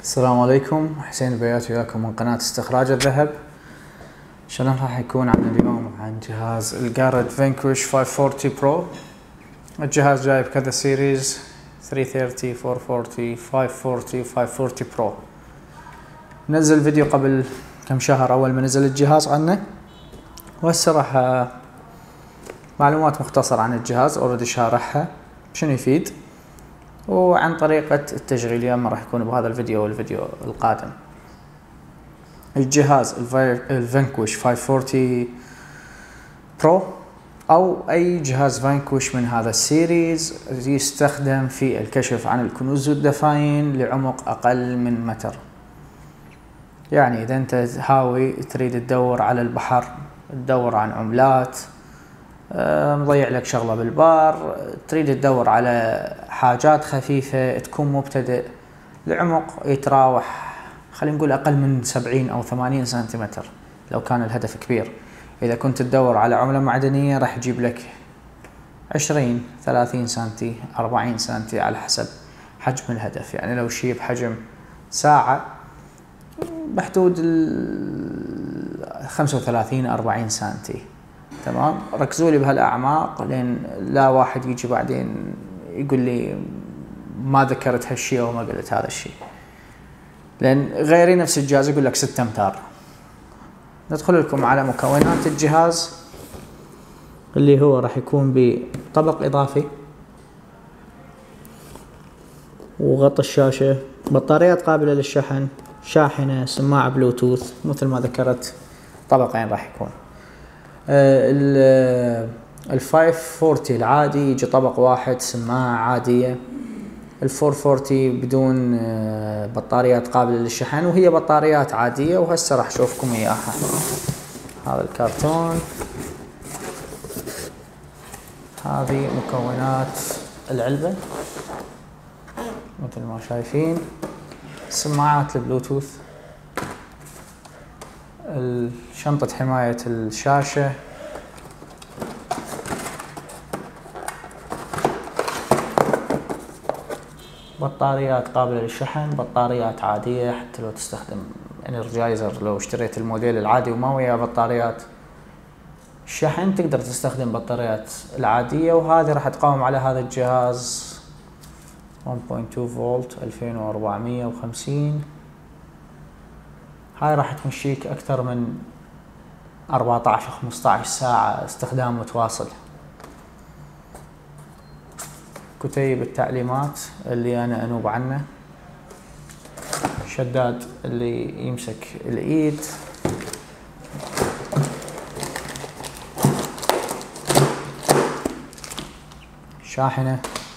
السلام عليكم، حسين البيات وياكم من قناة استخراج الذهب. شلون راح يكون عن اليوم عن جهاز الجارد فانكوش 540 برو. الجهاز جاي بكذا سيريز 330 440 540 540 برو. نزل فيديو قبل كم شهر اول ما نزل الجهاز عنه، وهسه راح معلومات مختصرة عن الجهاز اوريدي شارحها شنو يفيد، وعن طريقة التشغيل يا اما راح يكون بهذا الفيديو والفيديو القادم. الجهاز الفانكوش 540 برو او اي جهاز فانكوش من هذا السيريز يستخدم في الكشف عن الكنوز والدفاين لعمق اقل من متر. يعني اذا انت هاوي تريد تدور على البحر، تدور عن عملات، مضيع لك شغلة بالبار، تريد تدور على حاجات خفيفة، تكون مبتدئ لعمق يتراوح خلينا نقول اقل من 70 او 80 سنتيمتر لو كان الهدف كبير. اذا كنت تدور على عملة معدنية راح يجيب لك 20 30 سنتي 40 سنتي على حسب حجم الهدف. يعني لو شيء بحجم ساعة بحدود 35 40 سنتي. تمام، ركزوا لي بهالاعماق لين لا واحد يجي بعدين يقول لي ما ذكرت هالشيء او ما قلت هذا الشيء، لان غيري نفس الجهاز يقول لك 6 امتار. ندخل لكم على مكونات الجهاز اللي هو راح يكون بطبق اضافي وغطى الشاشة، بطاريات قابلة للشحن، شاحنة، سماعة بلوتوث مثل ما ذكرت، طبقين راح يكون. ال 540 العادي يجي طبق واحد سماعة عادية، ال 440 بدون بطاريات قابلة للشحن وهي بطاريات عادية، وهسه راح اشوفكم اياها. هذا الكرتون، هذه مكونات العلبة مثل ما شايفين. سماعات البلوتوث، شنطة حماية الشاشة، بطاريات قابلة للشحن، بطاريات عادية حتى لو تستخدم انرجايزر، لو اشتريت الموديل العادي وما وياه بطاريات الشحن تقدر تستخدم بطاريات العادية. وهذه راح تقاوم على هذا الجهاز 1.2 فولت 2450. هاي راح تمشيك اكثر من 14 15 ساعة استخدام متواصل. كتيب التعليمات اللي انا انوب عنه، شداد اللي يمسك الايد، شاحنة،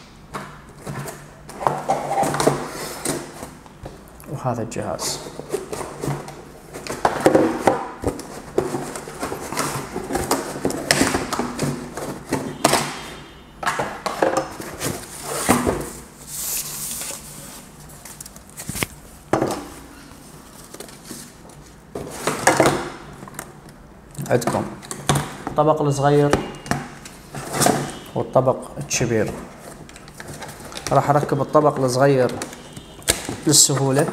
وهذا الجهاز. عندكم الطبق الصغير والطبق الكبير. راح اركب الطبق الصغير للسهولة.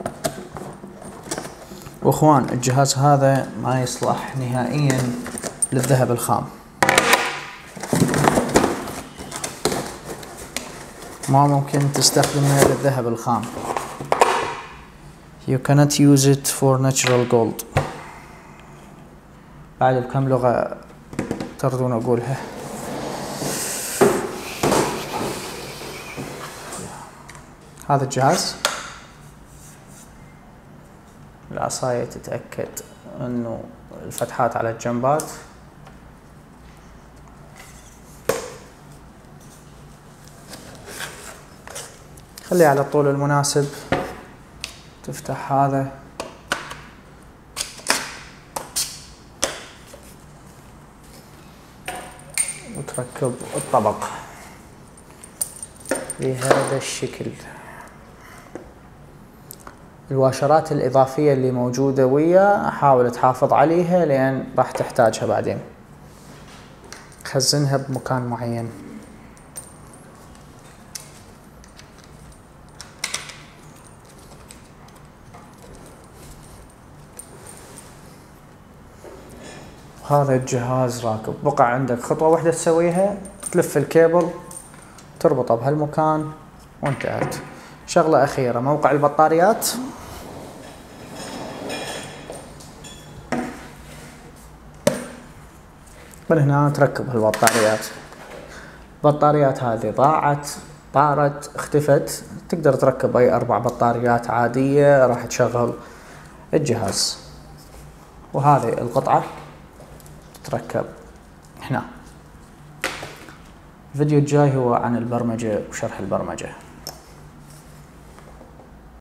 واخوان الجهاز هذا ما يصلح نهائيا للذهب الخام، ما ممكن تستخدمه للذهب الخام. You cannot use it for natural gold. بعد بكم لغة ترضون اقولها. هذا الجهاز العصاية تتأكد انه الفتحات على الجنبات، خليه على الطول المناسب. تفتح هذا وتركب الطبق بهذا الشكل. الواشرات الإضافية اللي موجودة وياه حاول تحافظ عليها لأن راح تحتاجها بعدين. خزنها بمكان معين. هذا الجهاز راكب. بقى عندك خطوة واحدة تسويها، تلف الكيبل تربطه بهالمكان وانتهت. شغلة أخيرة، موقع البطاريات. من هنا تركب هالبطاريات. البطاريات هذه ضاعت، طارت، اختفت، تقدر تركب أي 4 بطاريات عادية راح تشغل الجهاز. وهذه القطعة تتركب هنا. الفيديو الجاي هو عن البرمجة وشرح البرمجة.